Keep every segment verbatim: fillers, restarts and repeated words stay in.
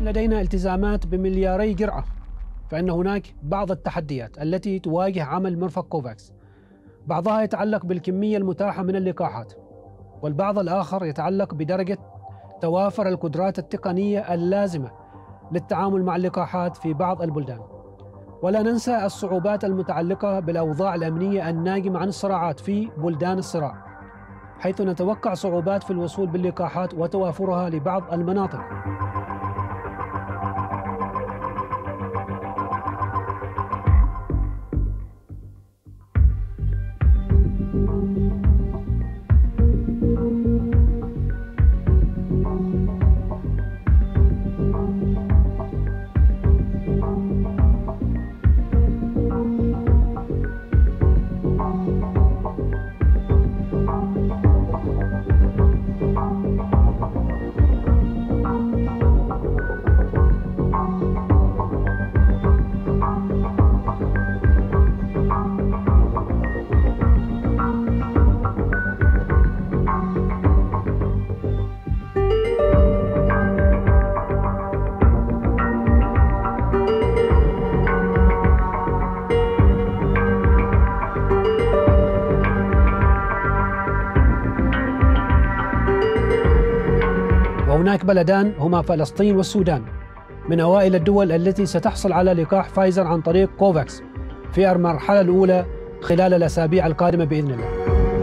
لدينا التزامات بملياري جرعة، فإن هناك بعض التحديات التي تواجه عمل مرفق كوفاكس. بعضها يتعلق بالكمية المتاحة من اللقاحات، والبعض الآخر يتعلق بدرجة توافر القدرات التقنية اللازمة للتعامل مع اللقاحات في بعض البلدان. ولا ننسى الصعوبات المتعلقة بالأوضاع الأمنية الناجمة عن الصراعات في بلدان الصراع، حيث نتوقع صعوبات في الوصول باللقاحات وتوافرها لبعض المناطق. وهناك بلدان هما فلسطين والسودان من أوائل الدول التي ستحصل على لقاح فايزر عن طريق كوفاكس في المرحلة الأولى خلال الأسابيع القادمة بإذن الله.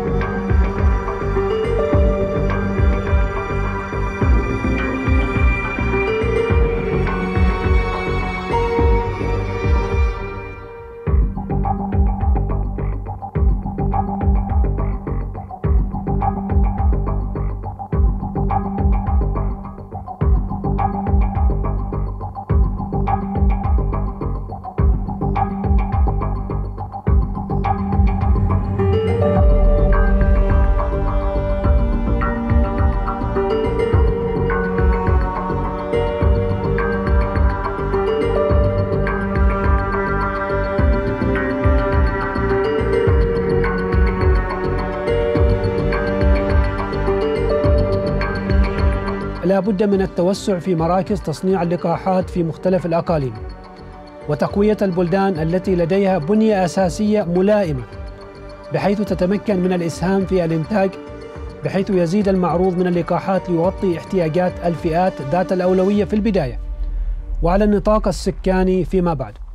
لا بد من التوسع في مراكز تصنيع اللقاحات في مختلف الأقاليم، وتقوية البلدان التي لديها بنية أساسية ملائمة بحيث تتمكن من الإسهام في الإنتاج، بحيث يزيد المعروض من اللقاحات ليغطي احتياجات الفئات ذات الأولوية في البداية وعلى النطاق السكاني فيما بعد.